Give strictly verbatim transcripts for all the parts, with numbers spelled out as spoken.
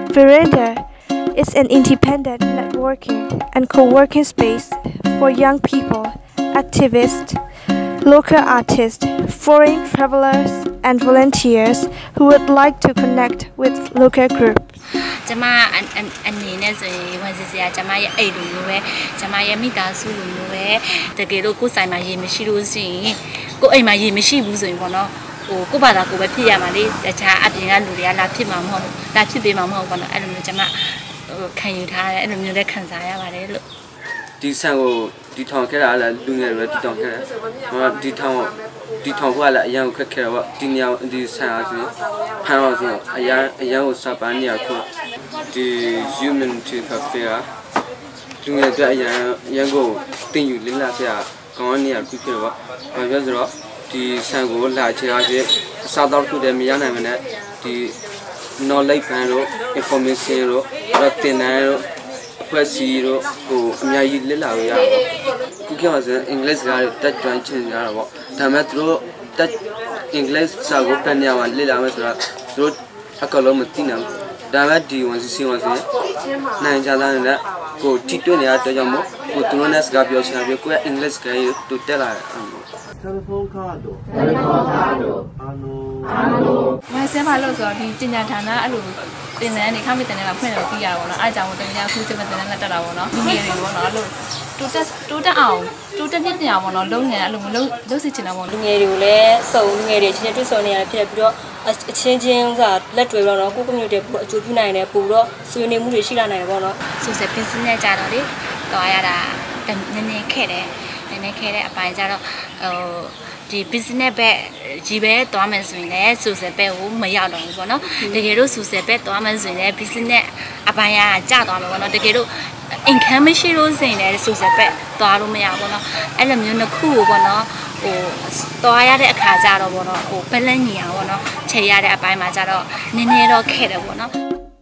Veranda is an independent networking and co-working space for young people, activists, local artists, foreign travelers, and volunteers who would like to connect with local groups. ကျမအနေနဲ့ဆိုရင်ဝန်စီစရာကျမရဲ့အိမ်လိုမျိုးပဲကျမရဲ့မိသားစုလိုမျိုးပဲတကယ်လို့ကိုယ်ဆိုင်မှာရေမရှိလို့ရှိရင်ကိုယ်အိမ်မှာရေမရှိဘူးဆိုရင်ပေါ့နော်ဟိုကိုယ့်ဘာသာကိုယ်ပဲဖြစ်ရမှာလေတခြားအပြင်ကလူတွေကလာဖြစ်မှာမဟုတ်လာဖြစ်ပေးမှာမဟုတ်ပေါ့နော်အဲ့လိုမျိုးကျမဟိုခံယူထားတယ်အဲ့လိုမျိုးလည်းခံစားရပါတယ်လို့ဒီဆန်ကိုဒီထောင်ခဲ့တာလည်းလူငယ်တွေဒီထောင်ခဲ့တယ်ဟောဒီထောင်ဒီထောင်ကလည်းအရန်ကိုခက်ခဲတော့ဒီညောင်ဒီဆန်အားဆိုဖမ်းအောင်ဆိုအရန်အရန်ကိုစပန်းနေရခုဒီ humanity cafe ကလူငယ်တွေအရန်အရန်ကိုတင်ယူလင်းလာစရာကောင်းနေရခုဖြစ်တော့ဘာပြောဆိုတော့ဒီဆန်ကိုလာချေအားဖြင့်အစားတောက်ခုတည်းမရနိုင်မနဲ့ဒီ knowledge ဖန်တို့ information တို့တော့တင်နိုင်တို့ဖွဲ့စည်းတော့ဟိုအများကြီးလစ်လာလို့ရတော့ခုခေတ်မှာဆိုရင်အင်္ဂလိပ်စကားတွေတက်ကျွမ်းချင်ကြတာပေါ့ဒါပေမဲ့သူတို့တက်အင်္ဂလိပ်စာကိုပြန်ရမှာလစ်လာမယ်ဆိုတော့သူတို့အကလုံးမသိနိုင်ဘူးဒါပေမဲ့ဒီဝန်စီစီဝန်စီနိုင်ကြတဲ့နဲ့ကိုထိတွေ့နေရတဲ့ကြောင့်မို့ကိုသူတို့နဲ့စကားပြောချင်တယ်ကိုကအင်္ဂလိပ်စကားကိုတူတက်လာတယ်တယ်လီဖုန်းကားတို့တယ်လီဖုန်းကားတို့အာနိုအာနိုမဆဲပါလို့ဆိုတော့ဒီပညာဌာနအဲ့လိုတင်တဲ့အနေခမတင်တဲ့ကဖွင့်လို့ပြီးရပါတော့အဲ့အကြောင်းကိုတင်ကြခုစမတင်တဲ့တက်တာပေါ့နော်ဒီနေတွေပေါ့နော်အဲ့လိုတူတက်တူတက်အောင်တူတက်ပြပြပေါ့နော်လုံးငယ်အဲ့လိုမလုံးလုံးစစ်ချင်တာပေါ့လူငယ်တွေကိုလည်းစုံလူငယ်တွေချင်းချင်းတွေ့ဆုံနေရဖြစ်ပြီးတော့အချင်းချင်းကလက်တွေ့တော့နော်ကိုကွန်မြူနတီပို့အကျိုးပြုနိုင်တယ်ပို့တော့ဆွေးနွေးမှုတွေရှိလာနိုင်တယ်ပေါ့နော်ဆိုဆက် business ကြတော့လေတော့ရတာနည်းနည်းခဲ့တယ်နည်းနည်းခဲတဲ့အပိုင်းကျတော့ဟိုဒီ business ဘက်ကြီးပဲသွားမယ်ဆိုရင်လည်း social ဘက်ကိုမရောက်တော့ဘူးပေါ့နော်တကယ်လို့ social ဘက်သွားမယ်ဆိုရင်လည်း business အပိုင်းကကျသွားမယ်ပေါ့နော်တကယ်လို့ income မရှိလို့ဆိုရင်လည်း social ဘက်သွားလို့မရဘူးပေါ့နော်အဲ့လိုမျိုးတစ်ခုကိုပေါ့နော်ဟိုသွားရတဲ့အခါကျတော့ပေါ့နော်ဟို balance ညီအောင်ပေါ့နော်ချိန်ရတဲ့အပိုင်းမှာကျတော့နည်းနည်းတော့ခဲ့တယ်ပေါ့နော်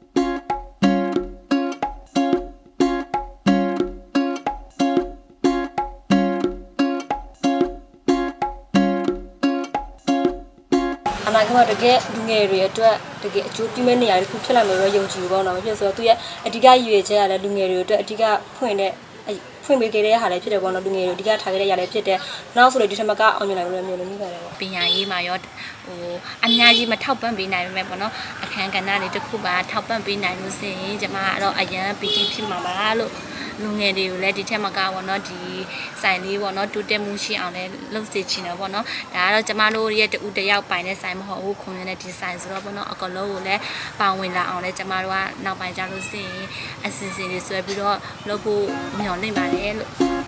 အနာဂတ်တကယ်လူငယ်တွေအတွက်တကယ်အကျိုးပြုမဲ့နေရာတစ်ခုဖြစ်လာမယ်ပဲယုံကြည်ပေါ့နော်မဖြစ်ဆိုတော့သူရဲ့အဓိကရည်ရွယ်ချက်ကလည်းလူငယ်တွေအတွက်အဓိကဖွင့်တဲ့ဖွင့်ပေးခဲ့တဲ့ဟာလည်းဖြစ်တယ်ပေါ့နော်လူငယ်တွေအဓိကထားခဲ့တဲ့ຢာလည်းဖြစ်တယ်နောက်ဆိုလို့ဒီထက်မကအောင်မြင်နိုင်လို့မျိုးလည်းမိပါတယ်ပေါ့ပညာရေးမှာရောဟိုအများကြီးမထောက်ပံ့ပေးနိုင်ပဲပေါ့နော်အခန်းကဏ္ဍတွေတစ်ခုပါထောက်ပံ့ပေးနိုင်လို့ဆိုရင်ကျွန်မကတော့အရန်ပီတိဖြစ်မှာပါလို့လူငယ်တွေကိုလည်းဒီထက်မကပေါ့နော်ဒီဆိုင်လေးပေါ့နော်တိုးတက်မှုရှိအောင်လည်းလုပ်စေချင်တယ်ပေါ့နော်ဒါကတော့ကျမတို့ရဲ့တူတယောက်ပိုင်တဲ့ဆိုင်မဟုတ်ဘူးခုံရတဲ့ဒီဆိုင်ဆိုတော့ပေါ့နော်အကလုံးကိုလည်းပါဝင်လာအောင်လည်းကျမတို့ကနောက်ပိုင်းကျလို့ရှိရင်အစီအစဉ်တွေဆွဲပြီးတော့လုပ်ဖို့မျှော်လင့်ပါတယ်လို့